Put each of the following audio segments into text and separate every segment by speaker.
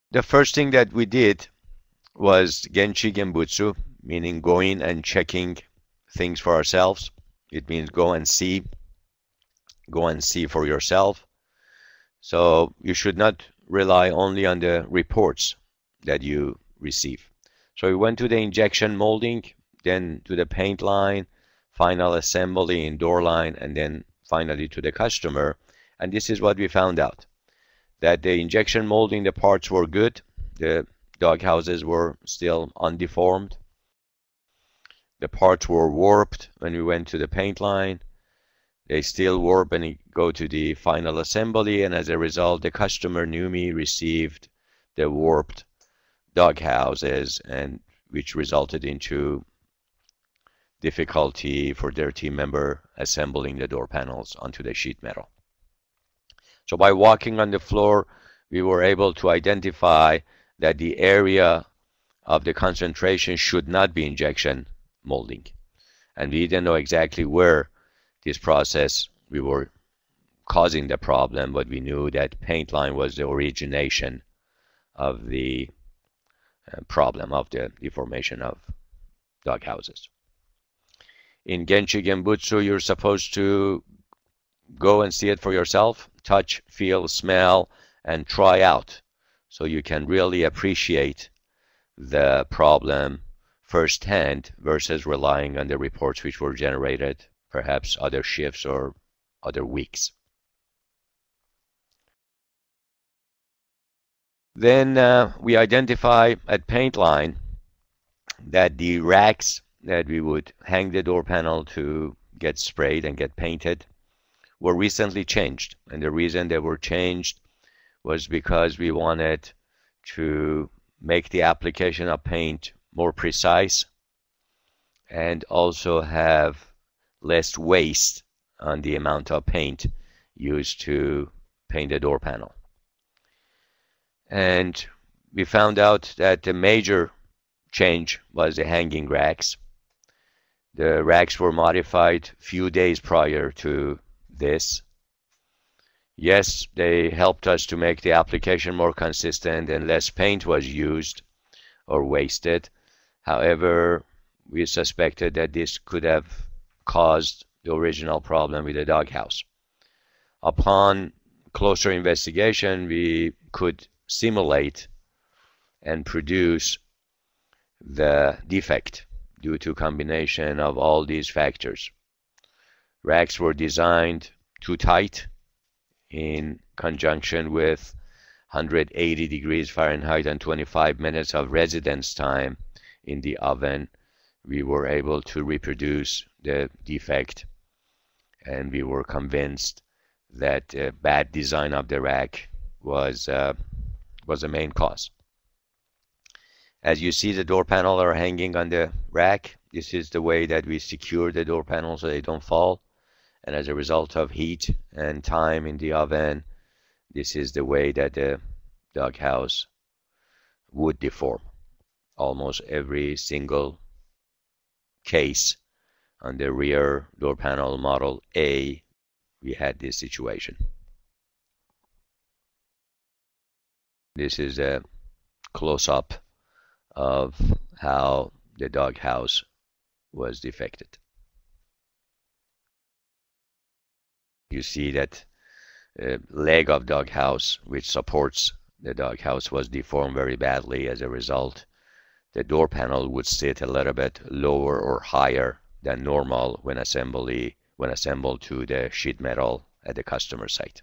Speaker 1: The first thing that we did was Genchi Genbutsu, meaning going and checking things for ourselves. It means go and see for yourself. So you should not rely only on the reports that you receive. So we went to the injection molding, then to the paint line, final assembly, indoor line, and then finally to the customer. And this is what we found out, that the injection molding, the parts were good. The dog houses were still undeformed. The parts were warped when we went to the paint line. They still warp when you go to the final assembly, and as a result, the customer Numi received the warped dog houses, and which resulted into difficulty for their team member assembling the door panels onto the sheet metal. So by walking on the floor, we were able to identify that the area of the concentration should not be injection molding. And we didn't know exactly where this process we were causing the problem, but we knew that paint line was the origination of the problem of the deformation of dog houses. In Genchi Genbutsu, you're supposed to go and see it for yourself, touch, feel, smell, and try out, so you can really appreciate the problem firsthand versus relying on the reports which were generated perhaps other shifts or other weeks. Then we identify at paint line that the racks that we would hang the door panel to get sprayed and get painted were recently changed. And the reason they were changed was because we wanted to make the application of paint more precise and also have less waste on the amount of paint used to paint the door panel. And we found out that the major change was the hanging racks. The racks were modified a few days prior to this. Yes, they helped us to make the application more consistent and less paint was used or wasted. However, we suspected that this could have caused the original problem with the doghouse. Upon closer investigation, we could simulate and produce the defect due to combination of all these factors. Racks were designed too tight in conjunction with 180 degrees Fahrenheit and 25 minutes of residence time in the oven. We were able to reproduce the defect, and we were convinced that bad design of the rack was the main cause. As you see, the door panel are hanging on the rack. This is the way that we secure the door panels so they don't fall. And as a result of heat and time in the oven, this is the way that the doghouse would deform. Almost every single case on the rear door panel model A, we had this situation. This is a close-up of how the doghouse was defected. You see that leg of doghouse which supports the doghouse was deformed very badly. As a result, the door panel would sit a little bit lower or higher than normal when assembled to the sheet metal at the customer site.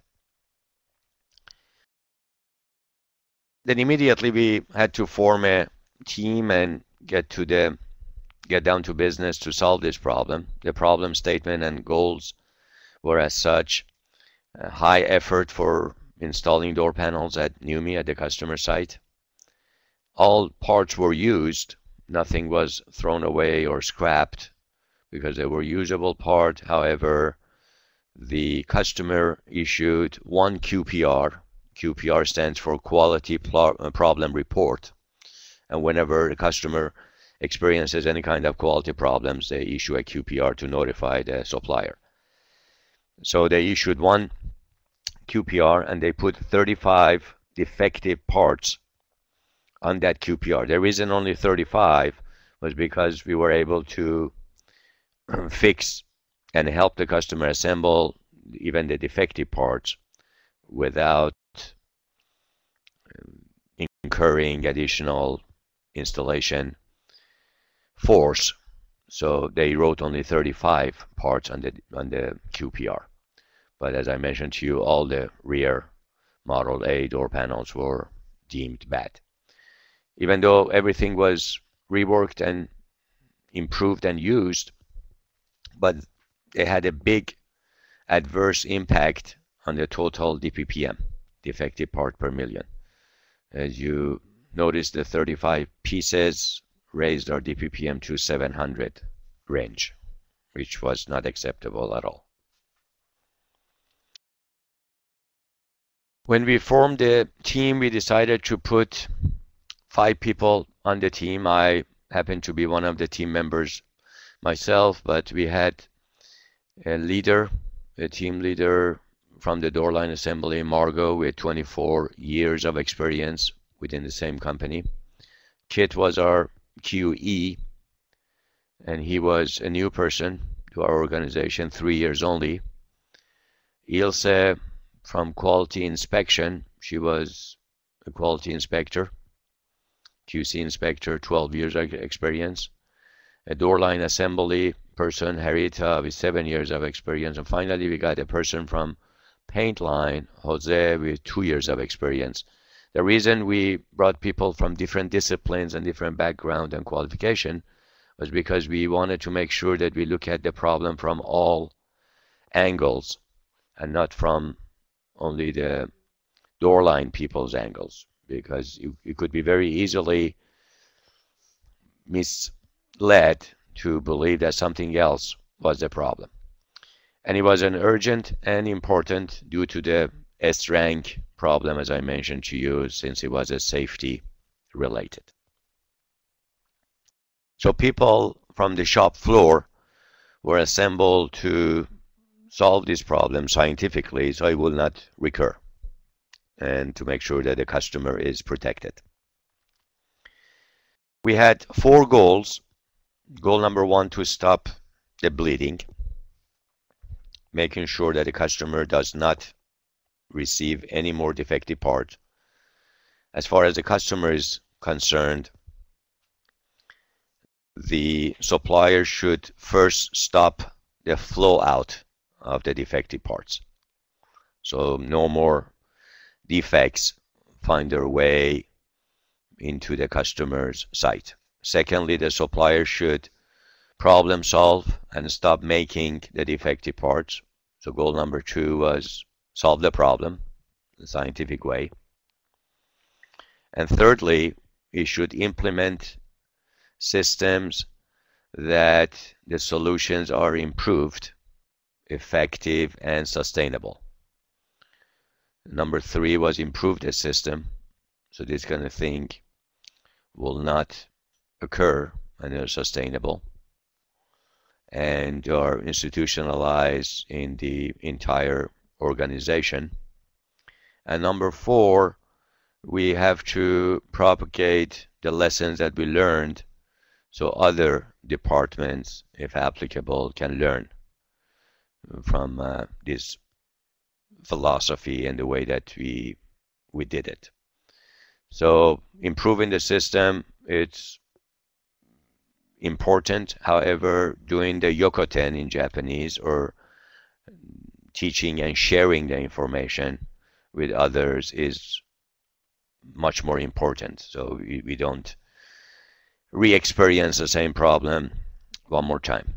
Speaker 1: Then immediately we had to form a team and get down to business to solve this problem. The problem statement and goals were as such: high effort for installing door panels at Numi at the customer site. All parts were used. Nothing was thrown away or scrapped because they were usable parts. However, the customer issued one QPR. QPR stands for Quality Problem Report. And whenever the customer experiences any kind of quality problems, they issue a QPR to notify the supplier. So they issued one QPR and they put 35 defective parts on that QPR. The reason only 35 was because we were able to fix and help the customer assemble even the defective parts without incurring additional installation force. So they wrote only 35 parts on the QPR. But as I mentioned to you, all the rear Model A door panels were deemed bad. Even though everything was reworked and improved and used, but it had a big adverse impact on the total DPPM, defective part per million. As you notice, the 35 pieces raised our DPPM to 700 range, which was not acceptable at all. When we formed the team, we decided to put 5 people on the team. I happened to be one of the team members myself, but we had a leader, a team leader from the door line assembly, Margot, with 24 years of experience within the same company. Kit was our QE, and he was a new person to our organization, 3 years only. Ilse from quality inspection, she was a quality inspector, QC inspector, 12 years of experience. A door line assembly person, Harita, with 7 years of experience. And finally, we got a person from paint line, Jose, with 2 years of experience. The reason we brought people from different disciplines and different background and qualification was because we wanted to make sure that we look at the problem from all angles and not from only the door line people's angles, because you could be very easily misled to believe that something else was the problem. And it was an urgent and important due to the S-rank problem, as I mentioned to you, since it was a safety related. So people from the shop floor were assembled to solve this problem scientifically so it will not recur, and to make sure that the customer is protected. We had 4 goals. Goal number 1, to stop the bleeding, making sure that the customer does not receive any more defective parts. As far as the customer is concerned, the supplier should first stop the flow out of the defective parts. So no more defects find their way into the customer's site. Secondly, the supplier should problem solve and stop making the defective parts. So goal number 2 was solve the problem the scientific way. And thirdly, we should implement systems that the solutions are improved, effective, and sustainable. Number 3 was improve the system, so this kind of thing will not occur and are sustainable and are institutionalized in the entire organization. And number 4, we have to propagate the lessons that we learned so other departments, if applicable, can learn from this philosophy and the way that we did it. So improving the system, it's important. However, doing the Yokoten in Japanese, or teaching and sharing the information with others, is much more important. So we don't re-experience the same problem one more time.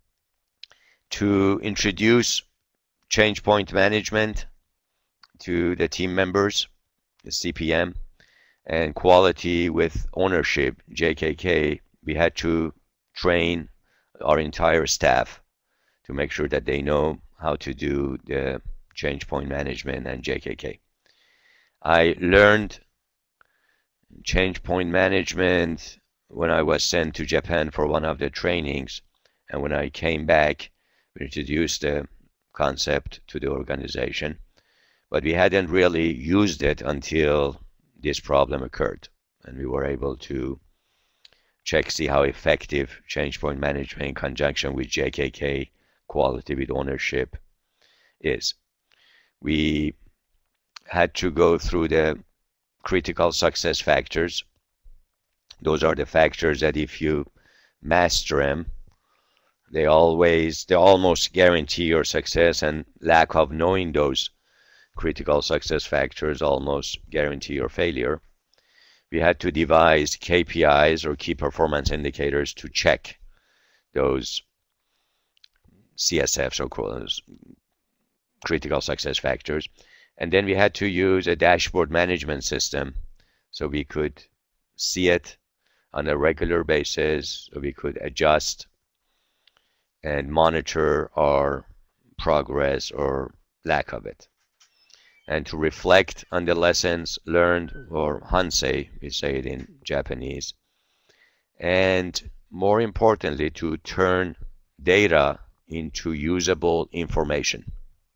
Speaker 1: To introduce change point management to the team members, the CPM, and quality with ownership, JKK, we had to train our entire staff to make sure that they know how to do the change point management and JKK. I learned change point management when I was sent to Japan for one of the trainings, and when I came back, we introduced the concept to the organization, but we hadn't really used it until this problem occurred. and we were able to see how effective change point management in conjunction with JKK, quality with ownership, is. We had to go through the critical success factors. Those are the factors that if you master them, they almost guarantee your success, and lack of knowing those critical success factors almost guarantee your failure. We had to devise KPIs, or key performance indicators, to check those CSFs, or critical success factors. And then we had to use a dashboard management system so we could see it on a regular basis, so we could adjust and monitor our progress or lack of it, and to reflect on the lessons learned, or Hansei, we say it in Japanese, and more importantly, to turn data into usable information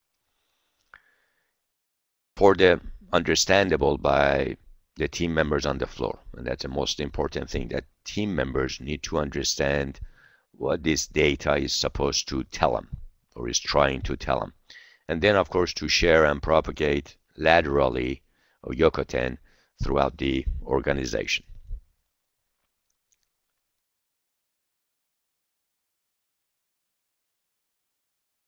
Speaker 1: for the understandable by the team members on the floor. And that's the most important thing, that team members need to understand what this data is supposed to tell them, or is trying to tell them. And then, of course, to share and propagate laterally, or Yokoten, throughout the organization.